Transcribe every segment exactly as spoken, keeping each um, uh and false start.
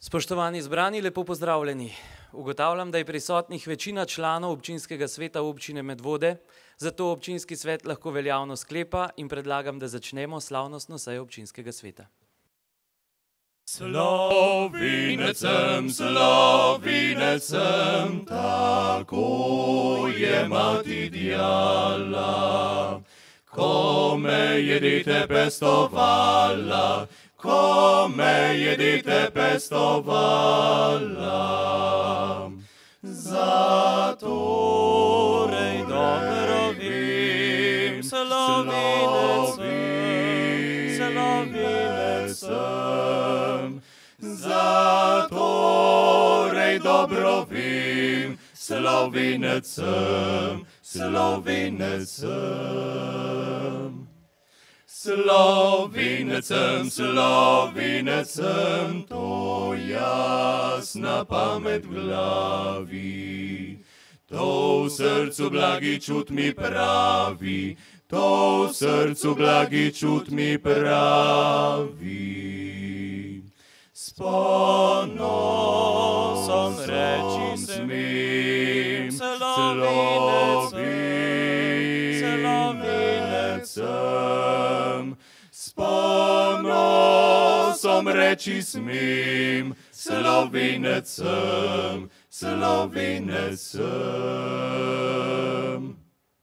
Spoštovani zbrani, lepo pozdravljeni. Ugotavljam, da je prisotnih večina članov občinskega sveta občine Medvode, zato občinski svet lahko veljavno sklepa in predlagam, da začnemo slavnostno sejo občinskega sveta. Slovinec sem, slovinec sem, tako je mati djala. Ko me je dete pestovala, ko me je dete pestovala. Zatorej dobro vem, slovinec sem, slovinec sem. Zatorej dobro vem, slovinec sem, slovinec sem. Slovinec sem, slovinec sem, to jasna pamet v glavi. To v srcu blagi čut mi pravi, to v srcu blagi čut mi pravi. S ponosom reči smem, slovinec sem. S ponosom reči smem, slovinec sem, slovinec sem.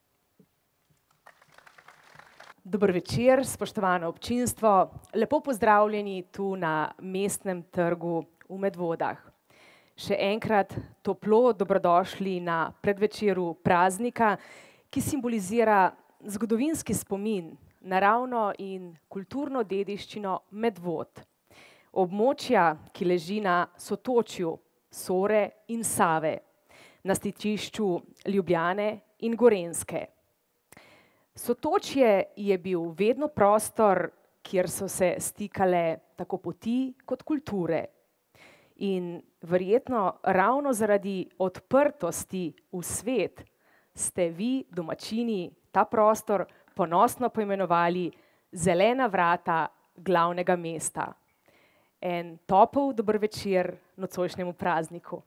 Dober večer, spoštovano občinstvo. Lepo pozdravljeni tu na Mestnem trgu v Medvodah. Še enkrat toplo dobrodošli na predvečeru praznika, ki simbolizira zgodovinski spomin, naravno in kulturno dediščino Medvod. Območja, ki leži na sotočju Sore in Save, na stičišču Ljubljane in Gorenjske. Sotočje je bil vedno prostor, kjer so se stikale tako poti kot kulture. In verjetno ravno zaradi odprtosti v svet ste vi, domačini, ta prostor ponosno poimenovali zelena vrata glavnega mesta. En topel dober večer nocojšnjemu prazniku.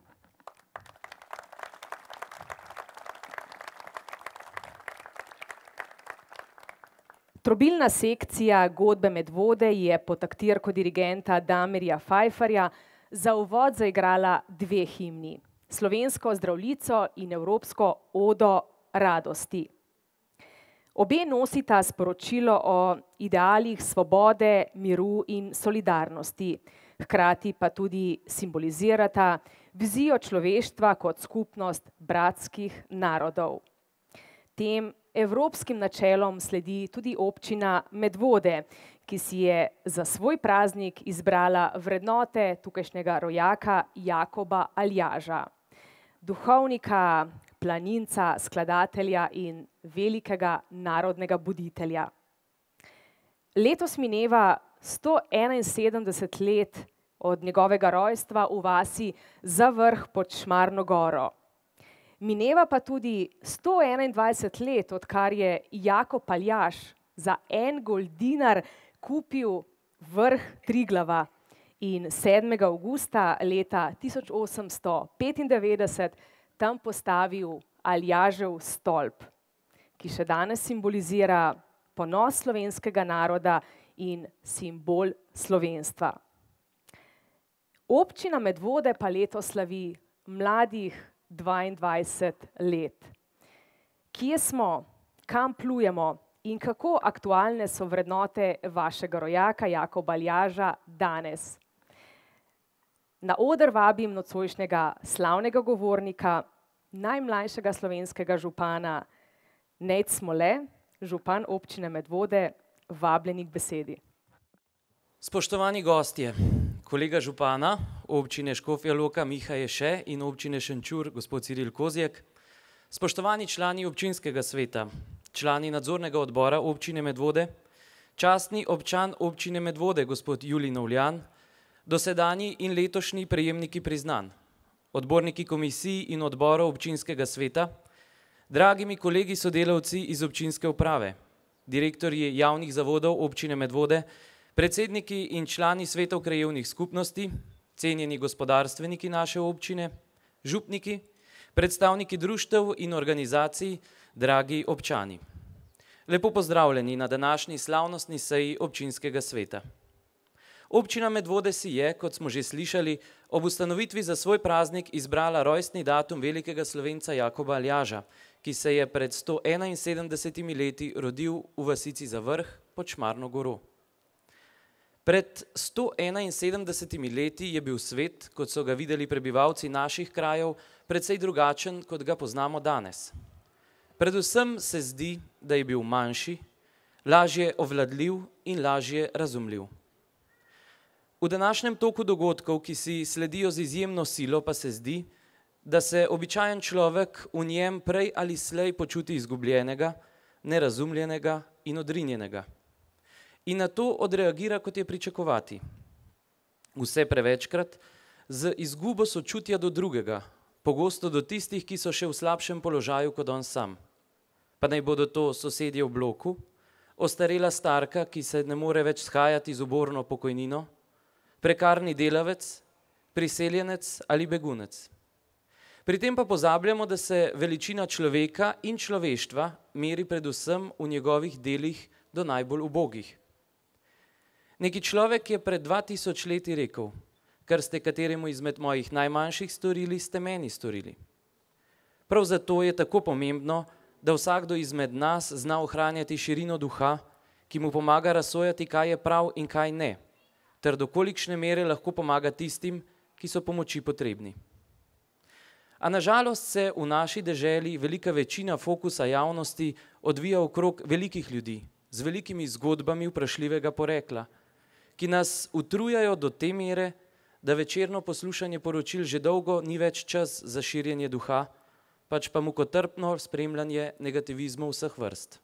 Trobilna sekcija godbe Medvode je pod taktirko dirigenta Damirja Pfeifferja za uvod zaigrala dve himni, slovensko Zdravljico in evropsko Odo radosti. Obe nosita sporočilo o idealih svobode, miru in solidarnosti, hkrati pa tudi simbolizirata vizijo človeštva kot skupnost bratskih narodov. Tem evropskim načelom sledi tudi občina Medvode, ki si je za svoj praznik izbrala vrednote tukajšnjega rojaka Jakoba Aljaža, duhovnika, planinca, skladatelja in velikega narodnega buditelja. Letos mineva sto enainsedemdeset let od njegovega rojstva v vasi Zavrh pod Šmarno goro. Mineva pa tudi sto enaindvajset let, odkar je Jakob Aljaž za en goldinar kupil vrh Triglava in sedmega avgusta leta tisoč osemsto petindevetdeset tam postavil Aljažev stolp, ki še danes simbolizira ponos slovenskega naroda in simbol slovenstva. Občina Medvode pa letos slavi mladih dvaindvajset let. Kje smo, kam plujemo in kako aktualne so vrednote vašega rojaka Jakoba Aljaža danes? Na oder vabim nocojšnjega slavnega govornika, najmlajšega slovenskega župana Nejc Smole, župan občine Medvode, vabljeni k besedi. Spoštovani gostje, kolega župana občine Škofja Loka Miha Ješe in občine Šenčur gospod Ciril Kozjek, spoštovani člani občinskega sveta, člani nadzornega odbora občine Medvode, častni občan občine Medvode gospod Julij Novljan, dosedanji in letošnji prejemniki priznanj, odborniki komisij in odborov občinskega sveta, dragi mi kolegi sodelavci iz občinske uprave, direktorji javnih zavodov občine Medvode, predsedniki in člani svetov krajevnih skupnosti, cenjeni gospodarstveniki naše občine, župniki, predstavniki društev in organizacij, dragi občani. Lepo pozdravljeni na današnji slavnostni seji občinskega sveta. Občina Medvode si je, kot smo že slišali, ob ustanovitvi za svoj praznik izbrala rojstni datum velikega Slovenca Jakoba Aljaža, ki se je pred sto enainsedemdesetimi leti rodil v vasici Zavrh pod Šmarno goro. Pred sto enainsedemdesetimi leti je bil svet, kot so ga videli prebivalci naših krajev, precej drugačen, kot ga poznamo danes. Predvsem se zdi, da je bil manjši, lažje ovladljiv in lažje razumljiv. V današnjem toku dogodkov, ki si sledijo z izjemno silo, pa se zdi, da se običajen človek v njem prej ali slej počuti izgubljenega, nerazumljenega in odrinjenega. In na to odreagira, kot je pričakovati. Vse prevečkrat z izgubo sočutja do drugega, pogosto do tistih, ki so še v slabšem položaju kot on sam. Pa naj bodo to sosedje v bloku, ostarela starka, ki se ne more več shajati z uborno pokojnino, prekarni delavec, priseljenec ali begunec. Pri tem pa pozabljamo, da se veličina človeka in človeštva meri predvsem v njegovih delih do najbolj ubogih. Neki človek je pred dva tisoč leti rekel: kar ste kateremu izmed mojih najmanjših storili, ste meni storili. Prav zato je tako pomembno, da vsakdo izmed nas zna ohranjati širino duha, ki mu pomaga razsojati, kaj je prav in kaj ne, ter do kolikšne mere lahko pomaga tistim, ki so pomoči potrebni. A nažalost se v naši deželi velika večina fokusa javnosti odvija okrog velikih ljudi z velikimi zgodbami vprašljivega porekla, ki nas utrujajo do te mere, da večerno poslušanje poročil že dolgo ni več čas za širjenje duha, pač pa mukotrpno spremljanje negativizmov vseh vrst.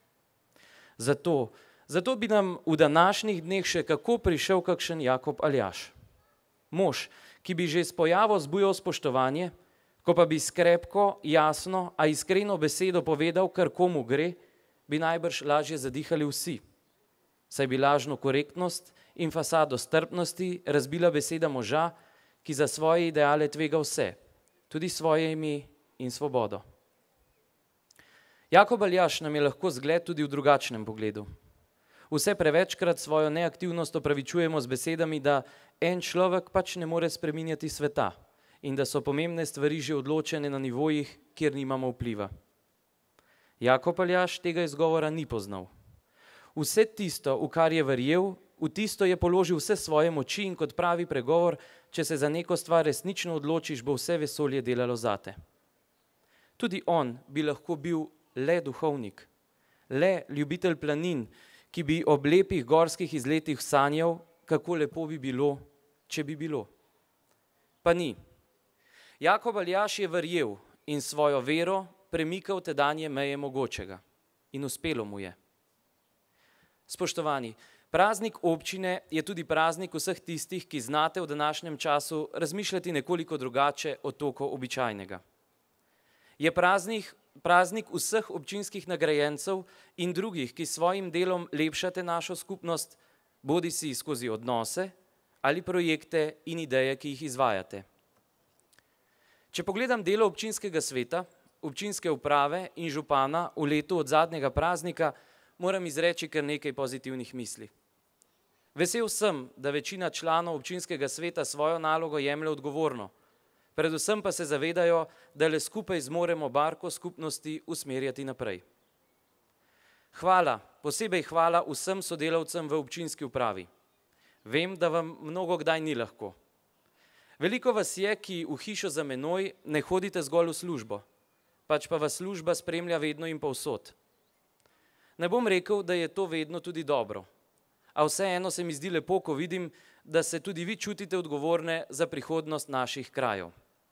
Zato, zato bi nam v današnjih dneh še kako prišel kakšen Jakob Aljaž. Mož, ki bi že s pojavo zbujal spoštovanje, ko pa bi skrepko, jasno, a iskreno besedo povedal, kar komu gre, bi najbrž lažje zadihali vsi. Saj bi lažno korektnost in fasado strpnosti razbila beseda moža, ki za svoje ideale tvega vse, tudi svoje ime in svobodo. Jakob Aljaž nam je lahko zgled tudi v drugačnem pogledu. Vse prevečkrat svojo neaktivnost opravičujemo z besedami, da en človek pač ne more spreminjati sveta in da so pomembne stvari že odločene na nivojih, kjer nimamo vpliva. Jakob Aljaž tega izgovora ni poznal. Vse tisto, v kar je verjel, v tisto je položil vse svoje moči in kot pravi pregovor, če se za neko stvar resnično odločiš, bo vse vesolje delalo zate. Tudi on bi lahko bil le duhovnik, le ljubitelj planin, ki bi ob lepih gorskih izletih sanjal, kako lepo bi bilo, če bi bilo. Pa ni. Jakob Aljaž je verjel in svojo vero premikal tedanje meje mogočega. In uspelo mu je. Spoštovani, praznik občine je tudi praznik vseh tistih, ki znate v današnjem času razmišljati nekoliko drugače od toliko običajnega. Je praznik, praznik vseh občinskih nagrajencev in drugih, ki s svojim delom lepšate našo skupnost, bodisi skozi odnose ali projekte in ideje, ki jih izvajate. Če pogledam delo občinskega sveta, občinske uprave in župana v letu od zadnjega praznika, moram izreči kar nekaj pozitivnih misli. Vesel sem, da večina članov občinskega sveta svojo nalogo jemlje odgovorno, predvsem pa se zavedajo, da le skupaj zmoremo barko skupnosti usmerjati naprej. Hvala, posebej hvala vsem sodelavcem v občinski upravi. Vem, da vam mnogo kdaj ni lahko. Veliko vas je, ki v hišo za menoj ne hodite zgolj v službo, pač pa vas služba spremlja vedno in povsod. Ne bom rekel, da je to vedno tudi dobro, a vseeno se mi zdi lepo, ko vidim, da se tudi vi čutite odgovorne za prihodnost naših krajev.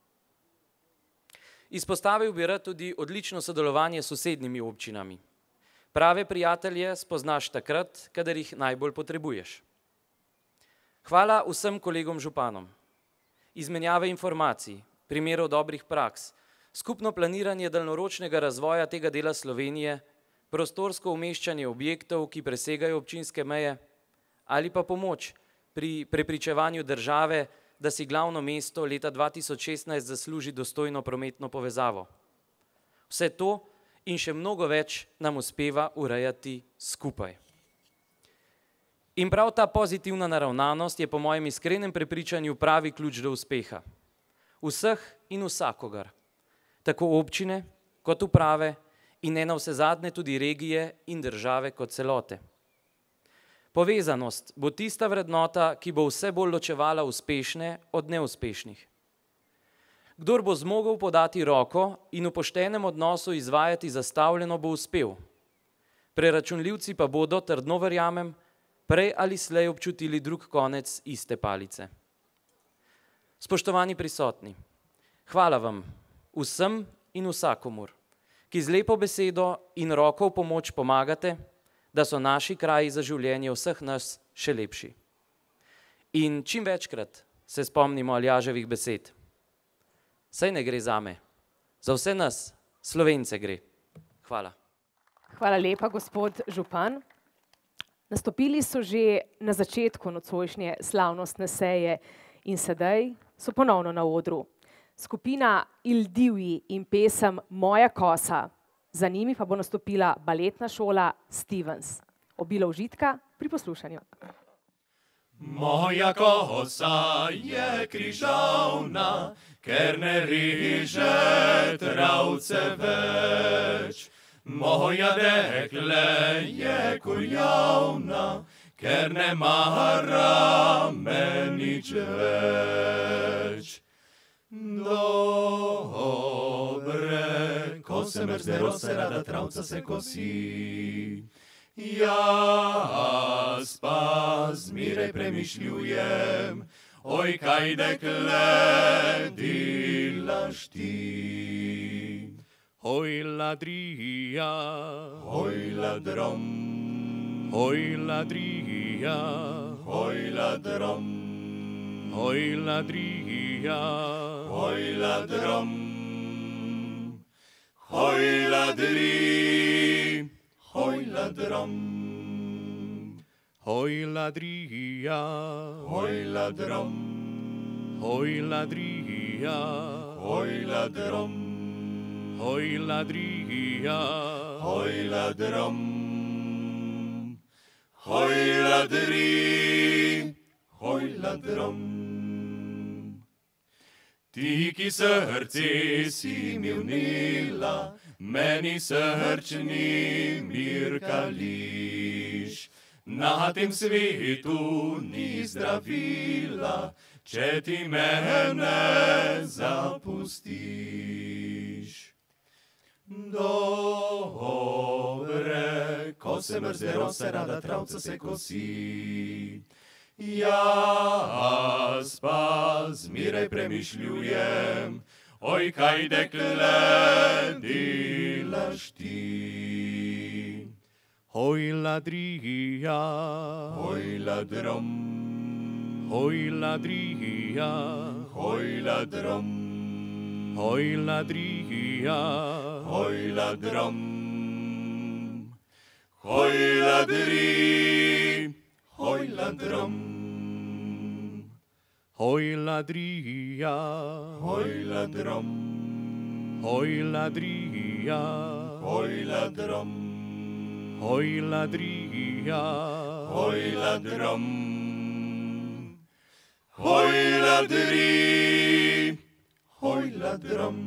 Izpostavil bi rad tudi odlično sodelovanje s sosednjimi občinami. Prave prijatelje spoznaš takrat, kadar jih najbolj potrebuješ. Hvala vsem kolegom županom. Izmenjave informacij, primerov dobrih praks, skupno planiranje daljnoročnega razvoja tega dela Slovenije, prostorsko umeščanje objektov, ki presegajo občinske meje, ali pa pomoč pri prepričevanju države, da si glavno mesto leta dva tisoč šestnajst zasluži dostojno prometno povezavo. Vse to in še mnogo več nam uspeva urejati skupaj. In prav ta pozitivna naravnanost je po mojem iskrenem prepričanju pravi ključ do uspeha. Vseh in vsakogar, tako občine kot uprave in ne navsezadnje tudi regije in države kot celote. Povezanost bo tista vrednota, ki bo vse bolj ločevala uspešne od neuspešnih. Kdor bo zmogel podati roko in v poštenem odnosu izvajati zastavljeno, bo uspel. Preračunljivci pa bodo, trdno verjamem, prej ali slej občutili drug konec iste palice. Spoštovani prisotni, hvala vam vsem in vsakomur, ki z lepo besedo in roko v pomoč pomagate, da so naši kraji za življenje vseh nas še lepši. In čim večkrat se spomnimo Aljaževih besed. Saj ne gre zame, za vse nas, Slovence gre. Hvala. Hvala lepa, gospod župan. Nastopili so že na začetku nocojšnje slavnostne seje in sedaj so ponovno na odru. Skupina Il Divji in pesem Moja kosa, za njimi pa bo nastopila baletna šola Stevens. Obilo užitka pri poslušanju. Moja kosa je križavna, ker ne reže travce več. Moja dekle je kurjavna, ker ne mara me nič več. Dobre, ko se mrzne rose, rada travca se kosi. Jaz pa zmeraj premišljujem, oj, kaj dekle delaš ti. Hoj ladrija, hoj ladrom, hoj ladrija, hoj ladrom, hoj ladrija, hoj ladrom, hoj ladri, hoj ladrom, hoj ladrija, hoj ladrom, hoj ladrija, hoj ladrom. Hoj ladrija, hoj ladrom, hoj ladri, hoj ladrom. Ti, ki srce si mi vnela, meni srčni mir kališ. Na tem svetu ni zdravila, če ti mene zapustiš. Dobre, ko se mrzne rose, rada travca se kosi. Jaz pa zmeraj premišljujem, oj, kaj dekle delaš ti. Hoj ladrija, hoj ladrom, hoj ladrija, hoj ladrom. Hoj ladrija, hoj ladrom, hoj ladri, hoj ladrom. Hoj ladrija, hoj ladrom, hoj ladrija, hoj ladrom, hoj ladrija, hoj ladrom, hoj ladri, hoj ladrom.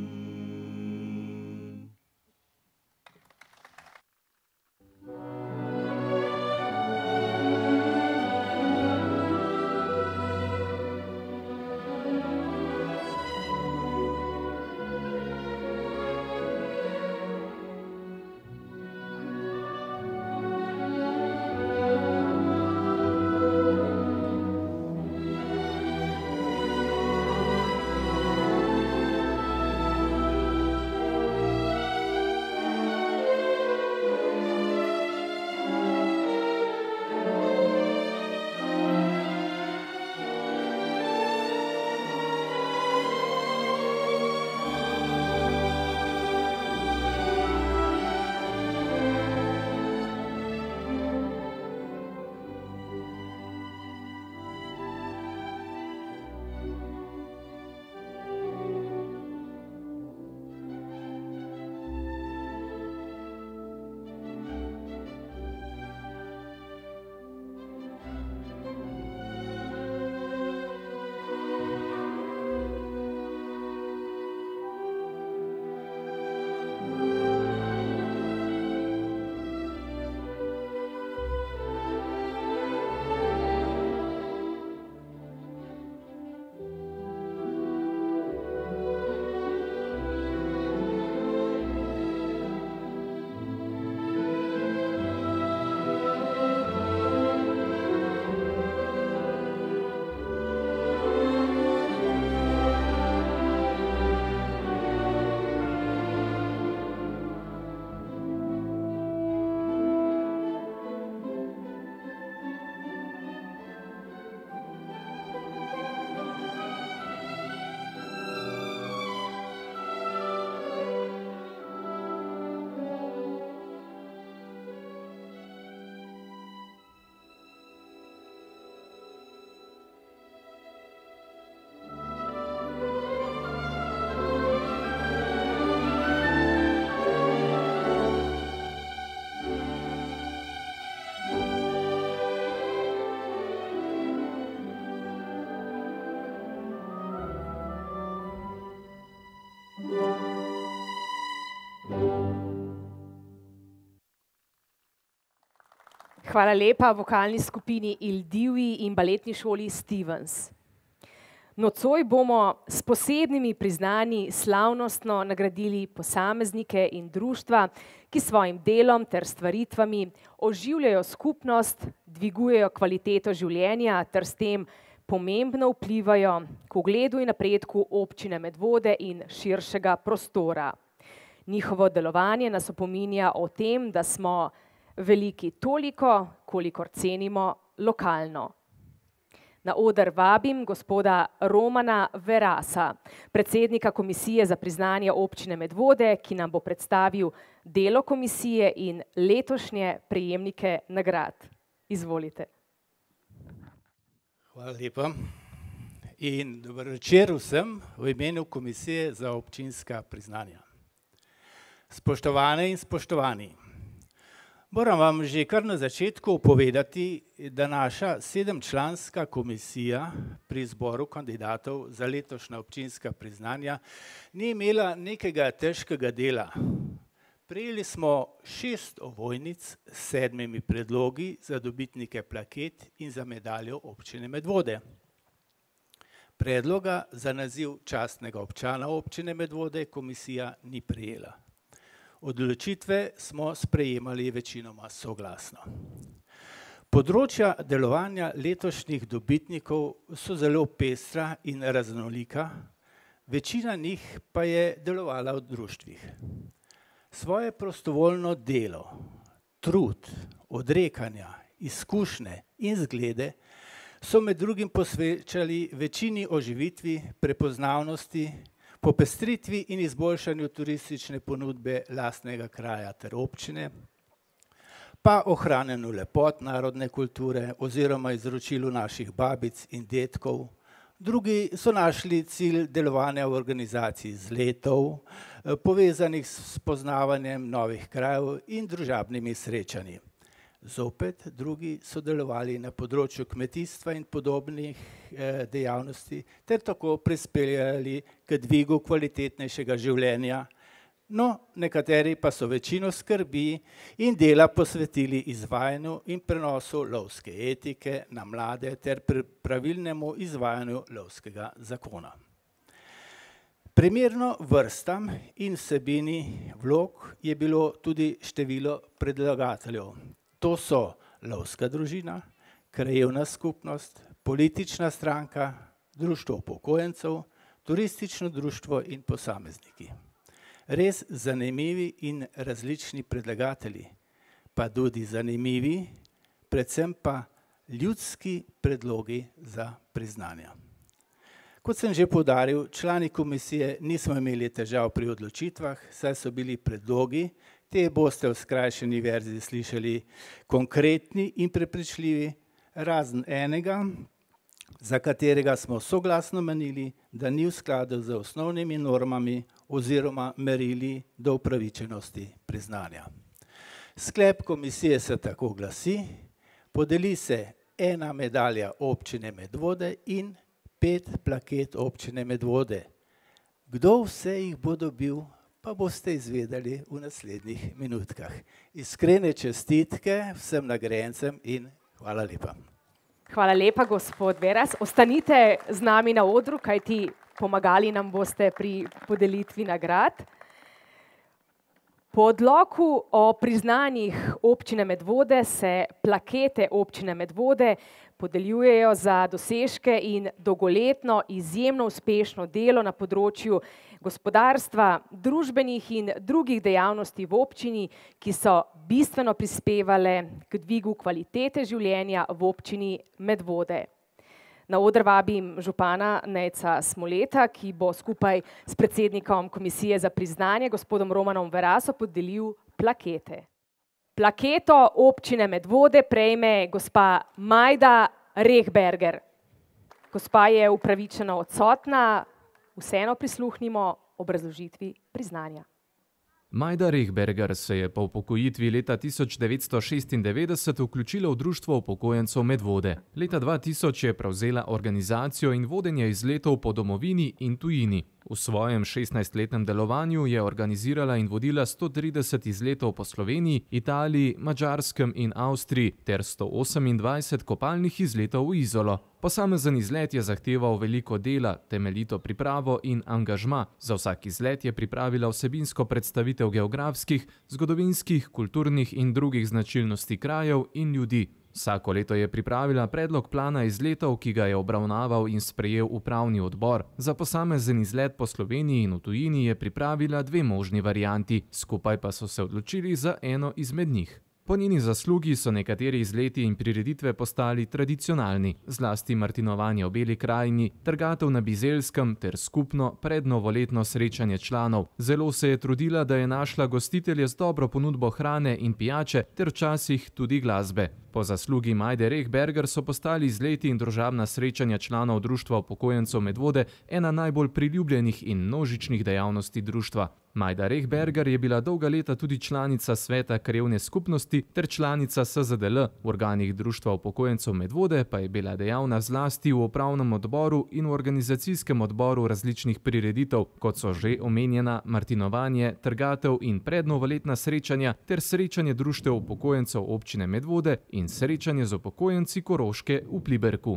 Hvala lepa vokalni skupini Il Divji in baletni šoli Stevens. Nocoj bomo s posebnimi priznanji slavnostno nagradili posameznike in društva, ki svojim delom ter stvaritvami oživljajo skupnost, dvigujejo kvaliteto življenja ter s tem pomembno vplivajo k ugledu in napredku občine Medvode in širšega prostora. Njihovo delovanje nas opominja o tem, da smo veliki toliko, kolikor cenimo lokalno. Na oder vabim gospoda Romana Verasa, predsednika Komisije za priznanje občine Medvode, ki nam bo predstavil delo komisije in letošnje prejemnike nagrad. Izvolite. Hvala lepa in dober večer vsem v imenu Komisije za občinska priznanja. Spoštovane in spoštovani, moram vam že kar na začetku povedati, da naša sedemčlanska komisija pri izboru kandidatov za letošnja občinska priznanja ni imela nekega težkega dela. Prejeli smo šest ovojnic s sedmimi predlogi za dobitnike plaket in za medaljo občine Medvode. Predloga za naziv častnega občana občine Medvode komisija ni prejela. Odločitve smo sprejemali večinoma soglasno. Področja delovanja letošnjih dobitnikov so zelo pestra in raznolika, večina njih pa je delovala v društvih. Svoje prostovoljno delo, trud, odrekanja, izkušnje in zglede so med drugim posvečali večini oživitvi, prepoznavnosti, popestritvi in izboljšanju turistične ponudbe lastnega kraja ter občine, pa ohranjanju lepot narodne kulture oziroma izročilu naših babic in dedkov. Drugi so našli cilj delovanja v organizaciji izletov, povezanih s spoznavanjem novih krajev in družabnimi srečanji. Zopet drugi so delovali na področju kmetijstva in podobnih dejavnosti ter tako prispevali k dvigu kvalitetnejšega življenja. No, nekateri pa so večino skrbi in dela posvetili izvajanju in prenosu lovske etike na mlade ter pravilnemu izvajanju lovskega zakona. Primerno vrstam in vsebini vlog je bilo tudi število predlagateljev. To so lovska družina, krajevna skupnost, politična stranka, društvo upokojencev, turistično društvo in posamezniki. Res zanimivi in različni predlagatelji, pa tudi zanimivi, predvsem pa ljudski predlogi za priznanja. Kot sem že poudaril, člani komisije nismo imeli težav pri odločitvah, saj so bili predlogi, te boste v skrajšani verziji slišali, konkretni in prepričljivi, razen enega, za katerega smo soglasno menili, da ni v skladu z osnovnimi normami oziroma merili do upravičenosti priznanja. Sklep komisije se tako glasi: podeli se ena medalja občine Medvode in pet plaket občine Medvode. Kdo vse jih bo dobil, pa boste izvedeli v naslednjih minutkah. Iskrene čestitke vsem nagrajencem in hvala lepa. Hvala lepa, gospod Veras. Ostanite z nami na odru, kajti pomagali nam boste pri podelitvi nagrad. Po odloku o priznanjih občine Medvode se plakete občine Medvode podeljujejo za dosežke in dolgoletno izjemno uspešno delo na področju gospodarstva, družbenih in drugih dejavnosti v občini, ki so bistveno prispevale k dvigu kvalitete življenja v občini Medvode. Na oder vabim župana Nejca Smoleta, ki bo skupaj s predsednikom Komisije za priznanje, gospodom Romanom Veraso, podelil plakete. Plaketo občine Medvode prejme gospa Majda Rehberger. Gospa je upravičeno odsotna, vseeno prisluhnimo obrazložitvi priznanja. Majda Rehberger se je po upokojitvi leta tisoč devetsto šestindevetdeset vključila v Društvo upokojencev Medvode. Leta dva tisoč je prevzela organizacijo in vodenje izletov po domovini in tujini. V svojem šestnajstletnem delovanju je organizirala in vodila sto trideset izletov po Sloveniji, Italiji, Madžarskem in Avstriji ter sto osemindvajset kopalnih izletov v Izolo. Posamezen izlet je zahteval veliko dela, temeljito pripravo in angažma. Za vsak izlet je pripravila vsebinsko predstavitev geografskih, zgodovinskih, kulturnih in drugih značilnosti krajev in ljudi. Vsako leto je pripravila predlog plana izletov, ki ga je obravnaval in sprejel upravni odbor. Za posamezen izlet po Sloveniji in v tujini je pripravila dve možni varianti, skupaj pa so se odločili za eno izmed njih. Po njeni zaslugi so nekateri izleti in prireditve postali tradicionalni, zlasti martinovanje v Beli krajini, trgatev na Bizelskem ter skupno prednovoletno srečanje članov. Zelo se je trudila, da je našla gostitelje z dobro ponudbo hrane in pijače ter včasih tudi glasbe. Po zaslugi Majde Rehberger so postali izleti in družabna srečanja članov Društva upokojencev Medvode ena najbolj priljubljenih in množičnih dejavnosti društva. Majda Rehberger je bila dolga leta tudi članica Sveta krajevne skupnosti ter članica S Z D L. V organih Društva upokojencev Medvode pa je bila dejavna zlasti v upravnem odboru in v organizacijskem odboru različnih prireditev, kot so že omenjena martinovanje, trgatev in prednovoletna srečanja ter srečanje Društev upokojencev občine Medvode in srečanje z upokojenci Koroške v Pliberku.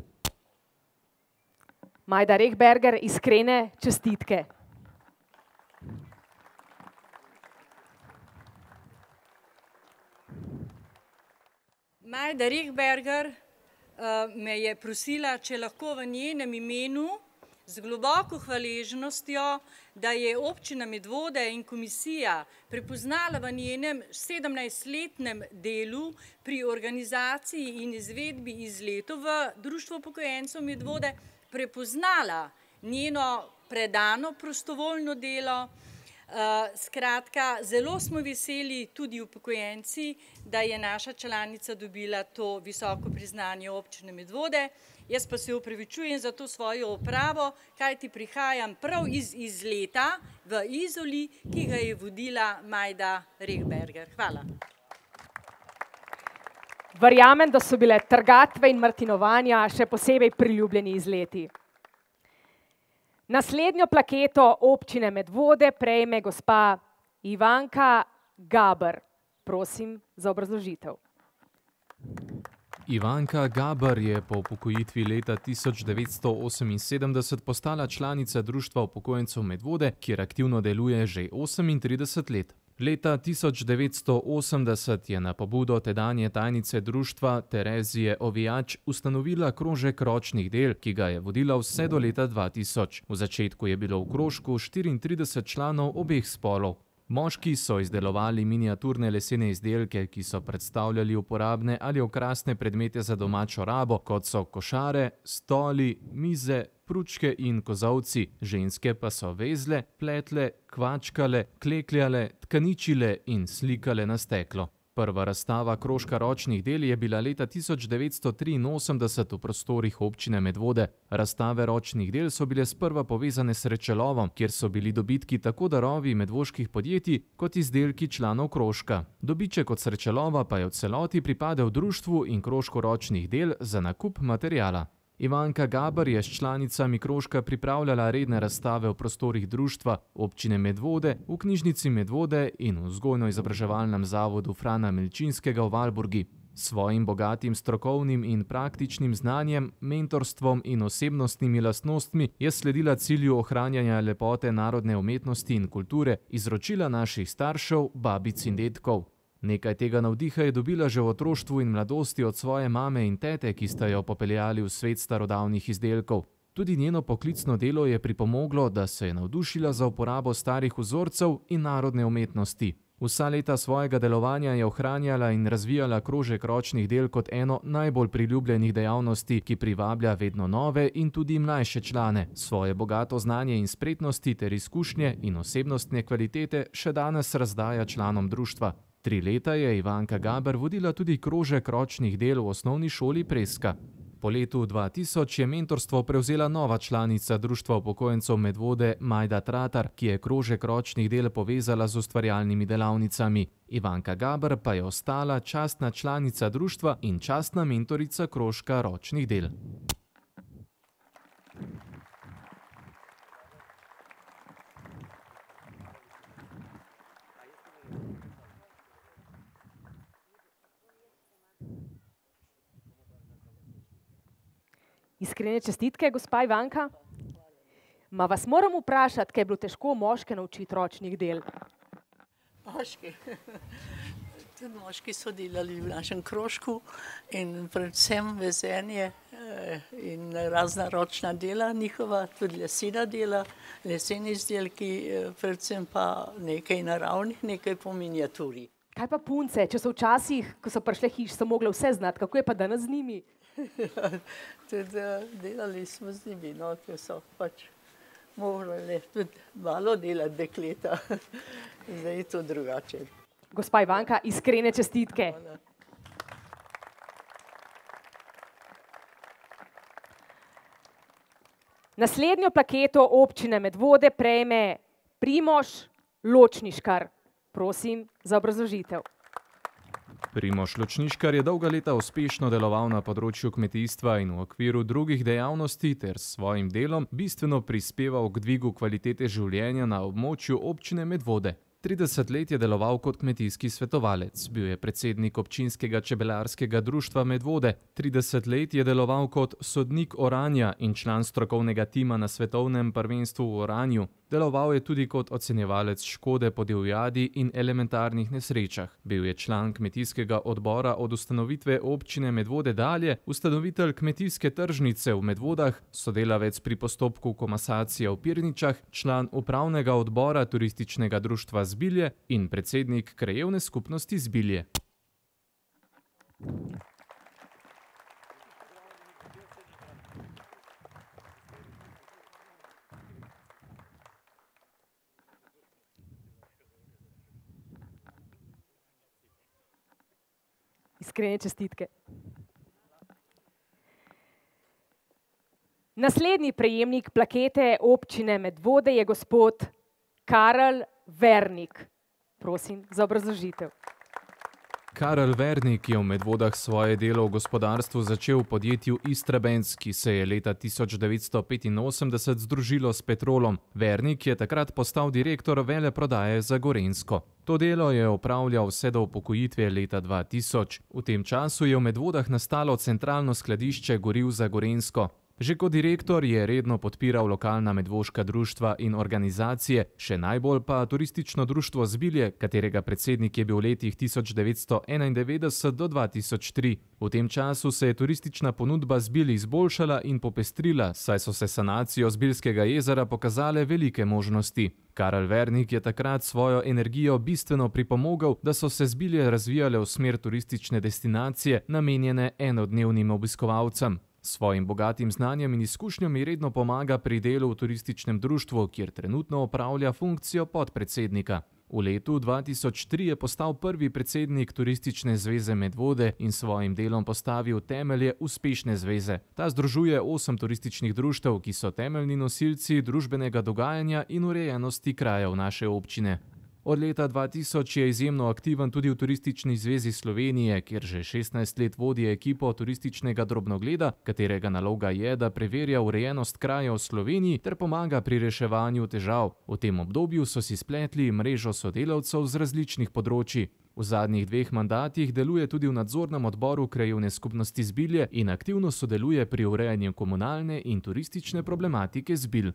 Majda Rehberger, iskrene čestitke. Majda Rehberger uh, me je prosila, če lahko v njenem imenu z globoko hvaležnostjo, da je občina Medvode in komisija prepoznala v njenem sedemnajstletnem delu pri organizaciji in izvedbi izletov v Društvu upokojencev Medvode prepoznala njeno predano prostovoljno delo. Uh, skratka, zelo smo veseli tudi upokojenci, da je naša članica dobila to visoko priznanje občine Medvode. Jaz pa se opravičujem za to svojo opravo, kajti prihajam prav iz izleta v Izoli, ki ga je vodila Majda Rehberger. Hvala. Verjamem, da so bile trgatve in martinovanja še posebej priljubljeni izleti. Naslednjo plaketo občine Medvode prejme gospa Ivanka Gaber. Prosim za obrazložitev. Ivanka Gaber je po upokojitvi leta tisoč devetsto oseminsedemdeset postala članica Društva upokojencev Medvode, kjer aktivno deluje že osemintrideset let. Leta tisoč devetsto osemdeset je na pobudo tedanje tajnice društva Terezije Ovijač ustanovila krožek ročnih del, ki ga je vodila vse do leta dva tisoč. V začetku je bilo v krožku štiriintrideset članov obeh spolov. Moški so izdelovali miniaturne lesene izdelke, ki so predstavljali uporabne ali okrasne predmete za domačo rabo, kot so košare, stoli, mize, pručke in kozolci. Ženske pa so vezle, pletle, kvačkale, klekljale, tkaničile in slikale na steklo. Prva razstava krožka ročnih del je bila leta tisoč devetsto triinosemdeset v prostorih občine Medvode. Razstave ročnih del so bile sprva povezane s srečelovom, kjer so bili dobitki tako darovi medvoških podjetij kot izdelki članov krožka. Dobiček od srečelova pa je v celoti pripadel društvu in krožku ročnih del za nakup materiala. Ivanka Gaber je s članicami krožka pripravljala redne razstave v prostorih društva občine Medvode, v knjižnici Medvode in v vzgojno-izobraževalnem zavodu Frana Milčinskega v Valburgi. S svojim bogatim strokovnim in praktičnim znanjem, mentorstvom in osebnostnimi lastnostmi je sledila cilju ohranjanja lepote narodne umetnosti in kulture, izročila naših staršev, babic in dedkov. Nekaj tega navdiha je dobila že v otroštvu in mladosti od svoje mame in tete, ki sta jo popeljali v svet starodavnih izdelkov. Tudi njeno poklicno delo je pripomoglo, da se je navdušila za uporabo starih vzorcev in narodne umetnosti. Vsa leta svojega delovanja je ohranjala in razvijala krožek ročnih del kot eno najbolj priljubljenih dejavnosti, ki privablja vedno nove in tudi mlajše člane. Svoje bogato znanje in spretnosti ter izkušnje in osebnostne kvalitete še danes razdaja članom društva. Tri leta je Ivanka Gaber vodila tudi krožek ročnih del v osnovni šoli Preska. Po letu dva tisoč je mentorstvo prevzela nova članica Društva upokojencev Medvode Majda Tratar, ki je krožek ročnih del povezala z ustvarjalnimi delavnicami. Ivanka Gaber pa je ostala častna članica društva in častna mentorica krožka ročnih del. Iskrene čestitke, gospa Ivanka. Ma vas moram vprašati, kaj je bilo težko moške naučiti ročnih del? Moški. Tudi moški so delali v našem krožku in predvsem vezenje in razna ročna dela njihova, tudi lesena dela, leseni izdelki, predvsem pa nekaj naravnih, nekaj po miniaturi. Kaj pa punce, če so včasih, ko so prišle hiš, so mogle vse znati, kako je pa danes z njimi? Tudi delali smo z njimi, no, ker so pač morali tudi malo delati dekleta. Zdaj je to drugače. Gospa Ivanka, iskrene čestitke. Hvala. Naslednjo plaketo občine Medvode prejme Primož Ločniškar. Prosim za obrazložitev. Primož Ločniškar je dolga leta uspešno deloval na področju kmetijstva in v okviru drugih dejavnosti ter s svojim delom bistveno prispeval k dvigu kvalitete življenja na območju občine Medvode. trideset let je deloval kot kmetijski svetovalec, bil je predsednik občinskega čebelarskega društva Medvode, trideset let je deloval kot sodnik oranja in član strokovnega tima na svetovnem prvenstvu v oranju. Deloval je tudi kot ocenjevalec škode po divjadi in elementarnih nesrečah. Bil je član kmetijskega odbora od ustanovitve občine Medvode dalje, ustanovitelj kmetijske tržnice v Medvodah, sodelavec pri postopku komasacije v Pirničah, član upravnega odbora turističnega društva Zbilje in predsednik krajevne skupnosti Zbilje. Iskrene čestitke. Naslednji prejemnik plakete občine Medvode je gospod Karel Vernik. Prosim za obrazložitev. Karel Vernik je v Medvodah svoje delo v gospodarstvu začel v podjetju Istrabenz, ki se je leta tisoč devetsto petinosemdeset združilo s Petrolom. Vernik je takrat postal direktor veleprodaje za Gorenjsko. To delo je opravljal vse do upokojitve leta dva tisoč. V tem času je v Medvodah nastalo centralno skladišče goriv za Gorenjsko. Že kot direktor je redno podpiral lokalna medvoška društva in organizacije, še najbolj pa turistično društvo Zbilje, katerega predsednik je bil v letih tisoč devetsto enaindevetdeset do dva tisoč tri. V tem času se je turistična ponudba Zbilj izboljšala in popestrila, saj so se sanacijo Zbiljskega jezera pokazale velike možnosti. Karel Vernik je takrat svojo energijo bistveno pripomogel, da so se Zbilje razvijale v smer turistične destinacije, namenjene enodnevnim obiskovalcem. Svojim bogatim znanjem in izkušnjami redno pomaga pri delu v turističnem društvu, kjer trenutno opravlja funkcijo podpredsednika. V letu dva tisoč tri je postal prvi predsednik Turistične zveze Medvode in svojim delom postavil temelje uspešne zveze. Ta združuje osem turističnih društev, ki so temeljni nosilci družbenega dogajanja in urejenosti krajev naše občine. Od leta dva tisoč je izjemno aktiven tudi v Turistični zvezi Slovenije, kjer že šestnajst let vodi ekipo turističnega drobnogleda, katerega naloga je, da preverja urejenost krajev v Sloveniji ter pomaga pri reševanju težav. V tem obdobju so si spletli mrežo sodelavcev z različnih področij. V zadnjih dveh mandatih deluje tudi v nadzornem odboru krajevne skupnosti Zbilje in aktivno sodeluje pri urejanju komunalne in turistične problematike Zbilj.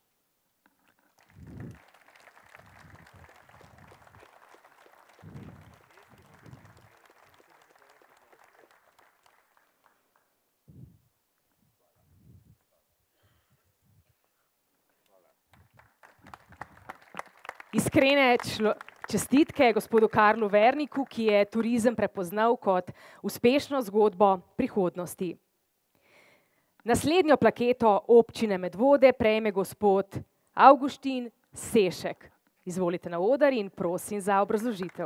Iskrene čestitke gospodu Karlu Verniku, ki je turizem prepoznal kot uspešno zgodbo prihodnosti. Naslednjo plaketo občine Medvode prejme gospod Avguštin Sešek. Izvolite na oder in prosim za obrazložitev.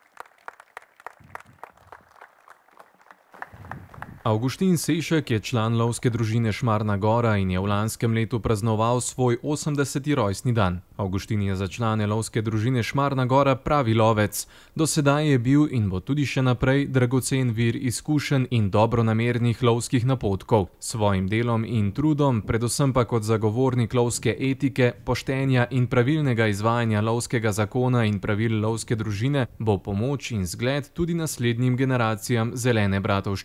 Avguštin Sešek je član lovske družine Šmarna gora in je v lanskem letu praznoval svoj osemdeseti rojstni dan. Avguštin je za člane lovske družine Šmarna gora pravi lovec. Do sedaj je bil in bo tudi še naprej dragocen vir izkušenj in dobronamernih lovskih napotkov. Svojim delom in trudom, predvsem pa kot zagovornik lovske etike, poštenja in pravilnega izvajanja lovskega zakona in pravil lovske družine, bo pomoč in zgled tudi naslednjim generacijam zelene bratovščine.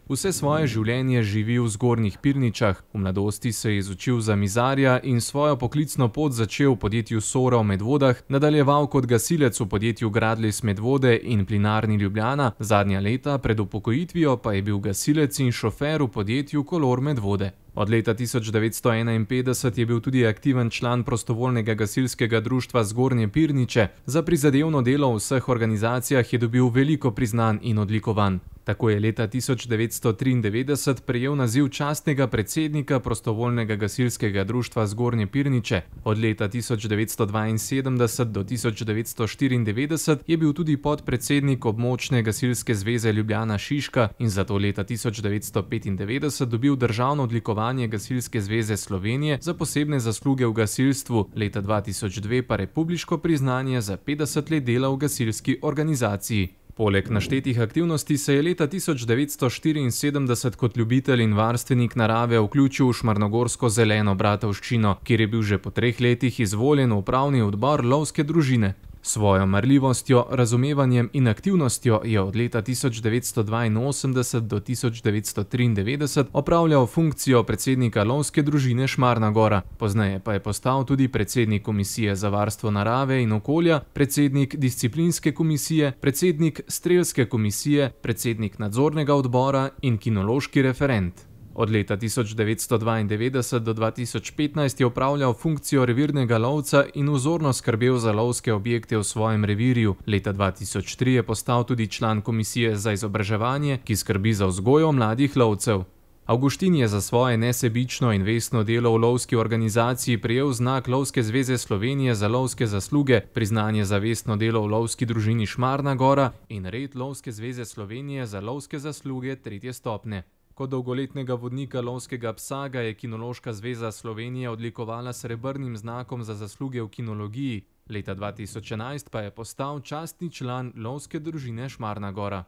Vse svoje življenje živi v Zgornjih Pirničah, v mladosti se je izučil za mizarja in svojo poklicno pot začel v podjetju Sora v Medvodah, nadaljeval kot gasilec v podjetju Gradlis Medvode in Plinarni Ljubljana, zadnja leta pred upokojitvijo pa je bil gasilec in šofer v podjetju Kolor Medvode. Od leta tisoč devetsto enainpetdeset je bil tudi aktiven član prostovoljnega gasilskega društva Zgornje Pirniče, za prizadevno delo v vseh organizacijah je dobil veliko priznanj in odlikovanj. Tako je leta tisoč devetsto triindevetdeset prejel naziv častnega predsednika prostovoljnega gasilskega društva Zgornje Pirniče. Od leta tisoč devetsto dvainsedemdeset do tisoč devetsto štiriindevetdeset je bil tudi podpredsednik območne gasilske zveze Ljubljana Šiška in zato leta tisoč devetsto petindevetdeset dobil državno odlikovanje Gasilske zveze Slovenije za posebne zasluge v gasilstvu, leta dva tisoč dve pa republiško priznanje za petdeset let dela v gasilski organizaciji. Poleg naštetih aktivnosti se je leta tisoč devetsto štiriinsedemdeset kot ljubitelj in varstvenik narave vključil v Šmarnogorsko zeleno bratovščino, kjer je bil že po treh letih izvoljen v upravni odbor lovske družine. Svojo marljivostjo, razumevanjem in aktivnostjo je od leta tisoč devetsto dvainosemdeset do tisoč devetsto triindevetdeset opravljal funkcijo predsednika lovske družine Šmarna gora. Pozneje pa je postal tudi predsednik Komisije za varstvo narave in okolja, predsednik disciplinske komisije, predsednik strelske komisije, predsednik nadzornega odbora in kinološki referent. Od leta tisoč devetsto dvaindevetdeset do dva tisoč petnajst je opravljal funkcijo revirnega lovca in vzorno skrbel za lovske objekte v svojem revirju. Leta dva tisoč tri je postal tudi član Komisije za izobraževanje, ki skrbi za vzgojo mladih lovcev. Avguštin je za svoje nesebično in vestno delo v lovski organizaciji prejel znak Lovske zveze Slovenije za lovske zasluge, priznanje za vestno delo v lovski družini Šmarna gora in red Lovske zveze Slovenije za lovske zasluge tretje stopnje. Kot dolgoletnega vodnika lovskega psa ga je Kinološka zveza Slovenije odlikovala s srebrnim znakom za zasluge v kinologiji, leta dva tisoč enajst pa je postal častni član lovske družine Šmarna gora.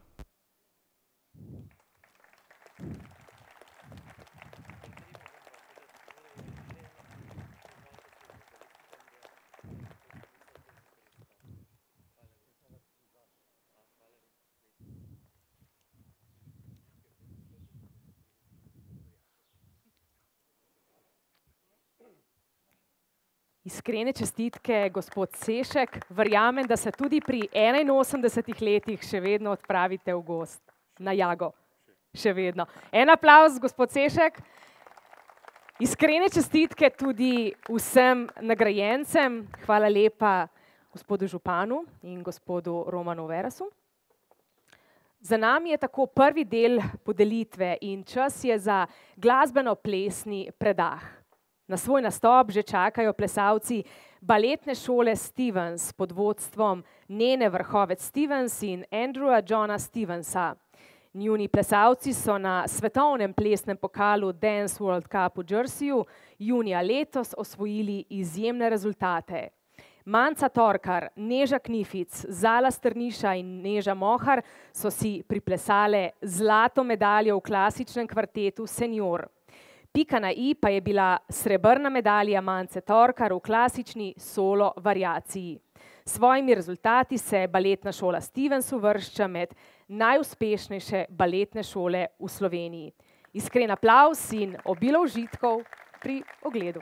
Iskrene čestitke, gospod Sešek. Verjamem, da se tudi pri enainosemdesetih letih še vedno odpravite v gozd na jago. Še vedno. En aplavz, gospod Sešek. Iskrene čestitke tudi vsem nagrajencem. Hvala lepa gospodu županu in gospodu Romanu Verasu. Za nami je tako prvi del podelitve in čas je za glasbeno-plesni predah. Na svoj nastop že čakajo plesalci baletne šole Stevens pod vodstvom Nene Vrhovec Stevens in Andrewa Johna Stevensa. Njuni plesalci so na svetovnem plesnem pokalu Dance World Cup v Jerseyju junija letos osvojili izjemne rezultate. Manca Torkar, Neža Knific, Zala Strniša in Neža Mohar so si priplesale zlato medaljo v klasičnem kvartetu Senior. Pika na i pa je bila srebrna medalja Mance Torkar v klasični solo variaciji. S svojimi rezultati se baletna šola Stevens uvršča med najuspešnejše baletne šole v Sloveniji. Iskren aplavz in obilo užitkov pri ogledu.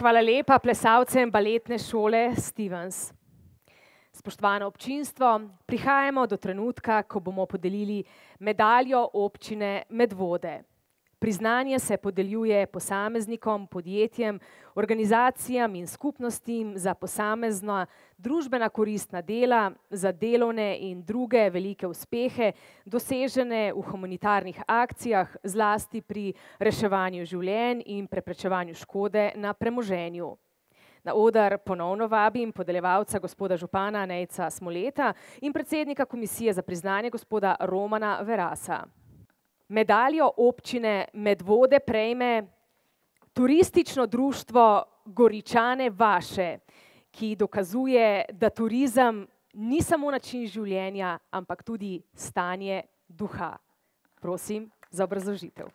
hvala lepa plesalcem baletne šole Stevens. Spoštovano občinstvo, prihajamo do trenutka, ko bomo podelili medaljo občine Medvode. Priznanje se podeljuje posameznikom, podjetjem, organizacijam in skupnostim za posamezna družbena koristna dela, za delovne in druge velike uspehe, dosežene v humanitarnih akcijah, zlasti pri reševanju življenj in preprečevanju škode na premoženju. Na oder ponovno vabim podeljevalca gospoda župana Nejca Smoleta in predsednika komisije za priznanje gospoda Romana Verasa. Medaljo občine Medvode prejme turistično društvo Goričane vaše, ki dokazuje, da turizem ni samo način življenja, ampak tudi stanje duha. Prosim za obrazložitev.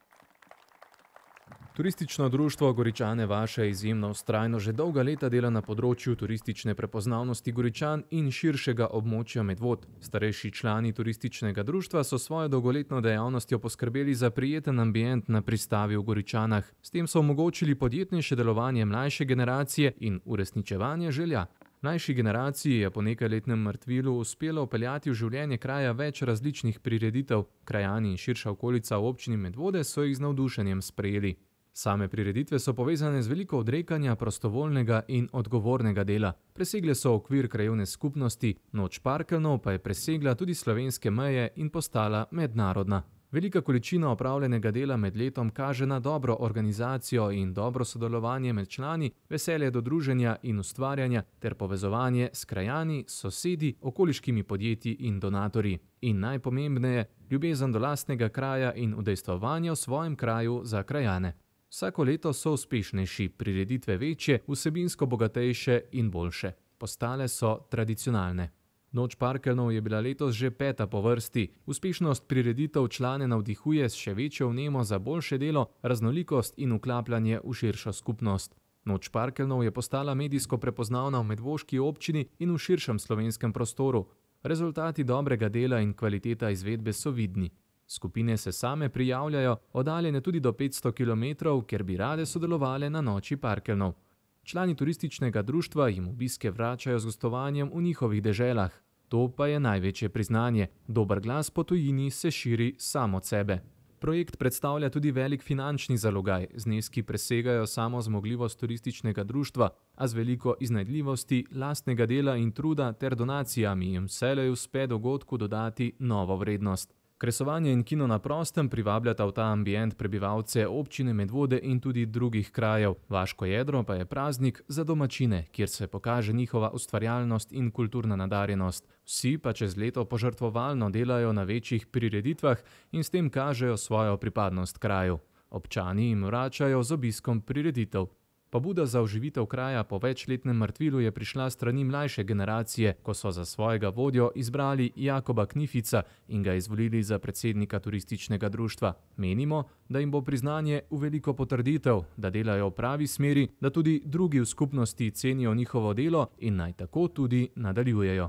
Turistično društvo Goričane vaše izjemno vztrajno že dolga leta dela na področju turistične prepoznavnosti Goričan in širšega območja Medvod. Starejši člani turističnega društva so svojo dolgoletno dejavnostjo poskrbeli za prijeten ambient na pristavi v Goričanah. S tem so omogočili podjetnejše delovanje mlajše generacije in uresničevanje želja. Mlajši generaciji je po nekajletnem mrtvilu uspelo vpeljati v življenje kraja več različnih prireditev. Krajani in širša okolica v občini Medvode so jih z navdušenjem sprejeli. Same prireditve so povezane z veliko odrekanja, prostovoljnega in odgovornega dela. Presegle so okvir krajevne skupnosti, Noč parkeljnov pa je presegla tudi slovenske meje in postala mednarodna. Velika količina opravljenega dela med letom kaže na dobro organizacijo in dobro sodelovanje med člani, veselje do druženja in ustvarjanja ter povezovanje s krajani, sosedi, okoliškimi podjetji in donatorji. In najpomembneje, ljubezen do lastnega kraja in udejstvovanje v svojem kraju za krajane. Vsako leto so uspešnejši, prireditve večje, vsebinsko bogatejše in boljše. Postale so tradicionalne. Noč parkeljnov je bila letos že peta po vrsti. Uspešnost prireditev člane navdihuje s še večjo vnemo za boljše delo, raznolikost in vklapljanje v širšo skupnost. Noč parkeljnov je postala medijsko prepoznavna v medvoški občini in v širšem slovenskem prostoru. Rezultati dobrega dela in kvaliteta izvedbe so vidni. Skupine se same prijavljajo, oddaljene tudi do petsto kilometrov, ker bi rade sodelovale na Noči parkeljnov. Člani turističnega društva jim obiske vračajo z gostovanjem v njihovih deželah. To pa je največje priznanje. Dober glas po tujini se širi sam od sebe. Projekt predstavlja tudi velik finančni zalogaj. Zneski presegajo samo zmogljivost turističnega društva, a z veliko iznajdljivosti, lastnega dela in truda ter donacijami jim vselej uspe dogodku dodati novo vrednost. Kresovanje in kino na prostem privabljata v ta ambient prebivalce občine Medvode in tudi drugih krajev. Vaško jedro pa je praznik za domačine, kjer se pokaže njihova ustvarjalnost in kulturna nadarjenost. Vsi pa čez leto požrtvovalno delajo na večjih prireditvah in s tem kažejo svojo pripadnost kraju. Občani jim vračajo z obiskom prireditev. Pobuda za oživitev kraja po večletnem mrtvilu je prišla strani mlajše generacije, ko so za svojega vodjo izbrali Jakoba Knifica in ga izvolili za predsednika turističnega društva. Menimo, da jim bo priznanje v veliko potrditev, da delajo v pravi smeri, da tudi drugi v skupnosti cenijo njihovo delo in naj tako tudi nadaljujejo.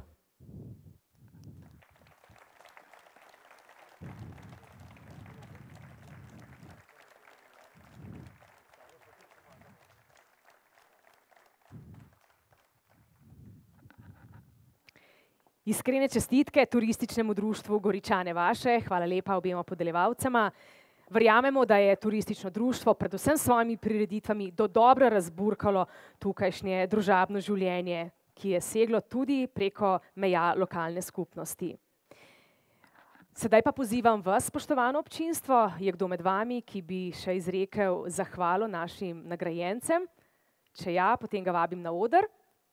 Iskrene čestitke turističnemu društvu Goričane vaše, hvala lepa objema podeljevalcema. Verjamemo, da je turistično društvo predvsem s svojimi prireditvami dodobra razburkalo tukajšnje družabno življenje, ki je seglo tudi preko meja lokalne skupnosti. Sedaj pa pozivam vas, spoštovano občinstvo, je kdo med vami, ki bi še izrekel zahvalo našim nagrajencem? Če ja, potem ga vabim na oder.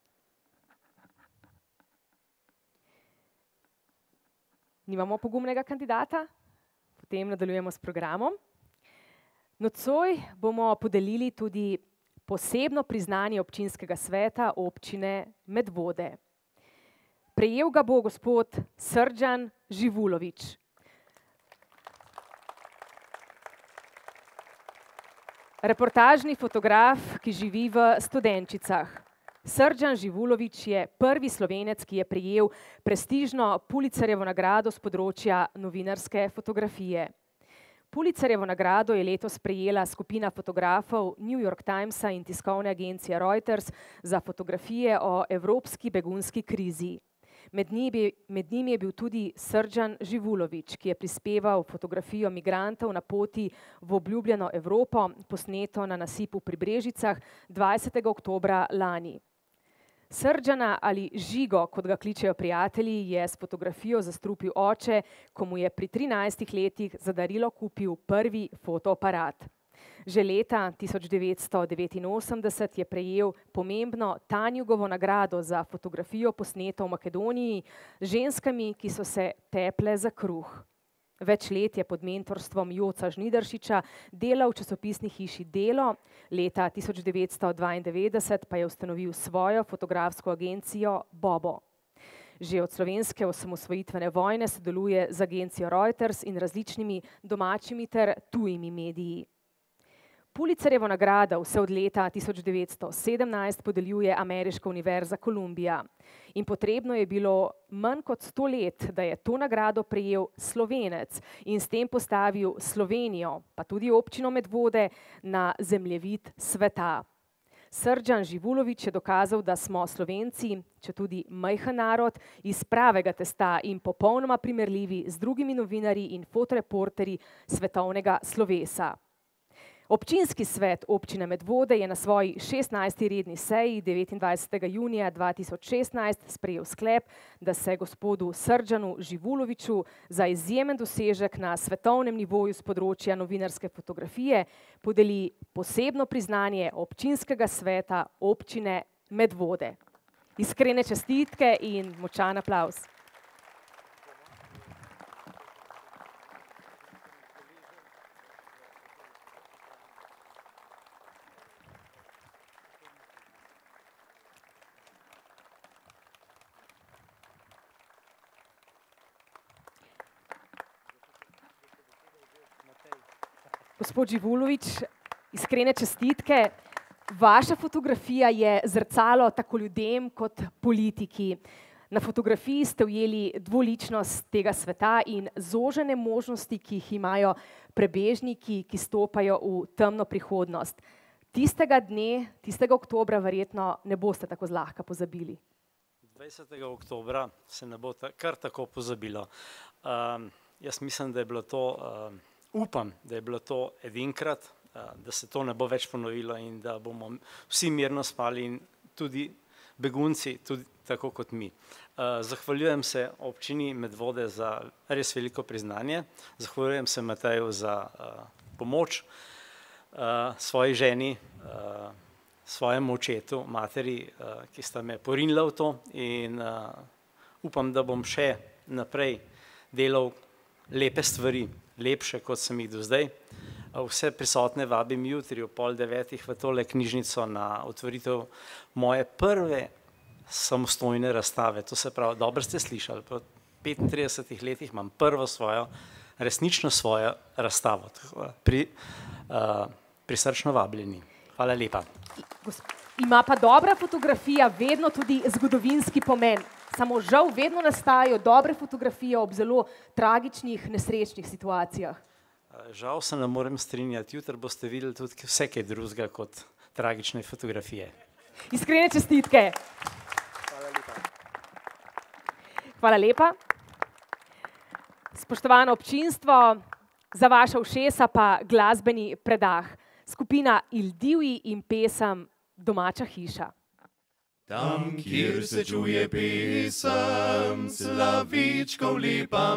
Nimamo pogumnega kandidata, potem nadaljujemo s programom. Nocoj bomo podelili tudi posebno priznanje občinskega sveta občine Medvode. Prejel ga bo gospod Srdjan Živulović. Reportažni fotograf, ki živi v Studenčicah. Srdjan Živulović je prvi Slovenec, ki je prejel prestižno Pulitzerjevo nagrado z področja novinarske fotografije. Pulitzerjevo nagrado je letos prejela skupina fotografov New York Timesa in tiskovne agencije Reuters za fotografije o evropski begunski krizi. Med njimi, med njimi je bil tudi Srdjan Živulović, ki je prispeval fotografijo migrantov na poti v obljubljeno Evropo, posneto na nasipu pri Brežicah dvajsetega oktobra lani. Srdjana ali Žigo, kot ga kličejo prijatelji, je s fotografijo zastrupil oče, ko mu je pri trinajstih letih za darilo kupil prvi fotoaparat. Že leta tisoč devetsto devetinosemdeset je prejel pomembno Tanjugovo nagrado za fotografijo posneto v Makedoniji z ženskami, ki so se teple za kruh. Več let je pod mentorstvom Joca Žnidaršiča delal v časopisni hiši Delo, leta tisoč devetsto dvaindevetdeset pa je ustanovil svojo fotografsko agencijo Bobo. Že od slovenske osamosvojitvene vojne sodeluje z agencijo Reuters in različnimi domačimi ter tujimi mediji. Pulitzerjevo nagrado vse od leta tisoč devetsto sedemnajst podeljuje ameriška univerza Kolumbija. In potrebno je bilo manj kot sto let, da je to nagrado prejel Slovenec in s tem postavil Slovenijo, pa tudi občino Medvode, na zemljevid sveta. Srdjan Živulović je dokazal, da smo Slovenci, četudi majhen narod, iz pravega testa in popolnoma primerljivi z drugimi novinarji in fotoreporterji svetovnega slovesa. Občinski svet občine Medvode je na svoji šestnajsti redni seji devetindvajsetega junija dva tisoč šestnajst sprejel sklep, da se gospodu Srdjanu Živuloviću za izjemen dosežek na svetovnem nivoju z področja novinarske fotografije podeli posebno priznanje občinskega sveta občine Medvode. Iskrene čestitke in močan aplavz. Gospod Živulović, iskrene čestitke. Vaša fotografija je zrcalo tako ljudem kot politiki. Na fotografiji ste ujeli dvoličnost tega sveta in zožene možnosti, ki jih imajo prebežniki, ki stopajo v temno prihodnost. Tistega dne, tistega oktobra verjetno ne boste tako zlahka pozabili. dvajsetega oktobra se ne bo kar tako pozabilo. Um, jaz mislim, da je bilo to... Um, Upam, da je bilo to edinkrat, da se to ne bo več ponovilo in da bomo vsi mirno spali in tudi begunci, tudi tako kot mi. Zahvaljujem se občini Medvode za res veliko priznanje, zahvaljujem se Mateju za pomoč, svoji ženi, svojemu očetu, materi, ki sta me porinila v to in upam, da bom še naprej delal lepe stvari, lepše, kot sem jih do zdaj. Vse prisotne vabim jutri o pol devetih v tole knjižnico na otvoritev moje prve samostojne razstave. To se pravi, dobro ste slišali, po petintridesetih letih imam prvo svojo, resnično svojo razstavo. Pri, uh, prisrčno vabljeni. Hvala lepa. Ima pa dobra fotografija vedno tudi zgodovinski pomen. Samo žal vedno nastajajo dobre fotografije ob zelo tragičnih, nesrečnih situacijah. Žal se ne morem strinjati. Jutri boste videli tudi vse kaj drugega kot tragične fotografije. Iskrene čestitke. Hvala lepa. Hvala lepa. Spoštovano občinstvo, za vaša ušesa pa glasbeni predah. Skupina Il Divji in pesem Domača hiša. Tam, kjer se čuje pesem slavičkov lepa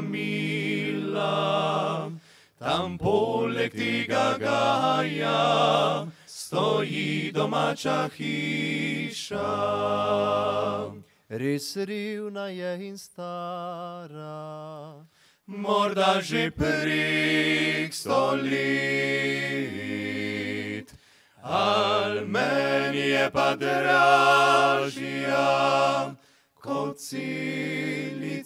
mila, tam poleg tega gaja stoji domača hiša. Res revna je in stara, morda že prek sto let, al meni je pa dražja kot celi,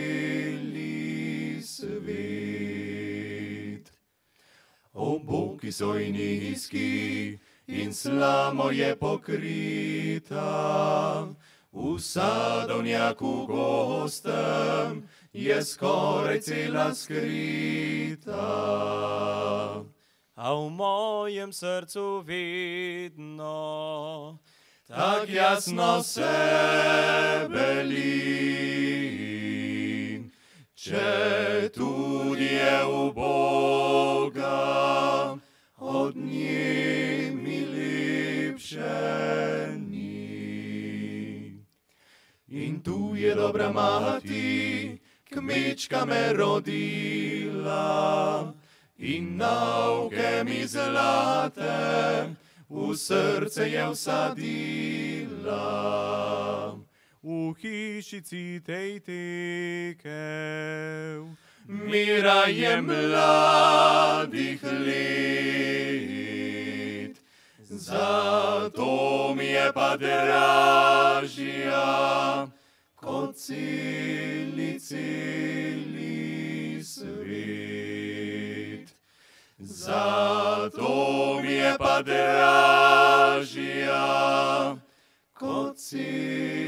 celi svet. Oboki so in nizki in slamo je pokrita, v sadovnjaku gostem je skoraj cela skrita. A v mojem srcu vedno tak jasno se beli, če tudi je v Boga, od nje mi lepše ni. In tu je dobra mati, kmečka me rodila, in nauke mi zlate v srce je vsadila. v hišici tej tekel. Mira je mladih let, zato mi je pa dražja kot celi, celi svet. Zato mi je pa dražja kot celi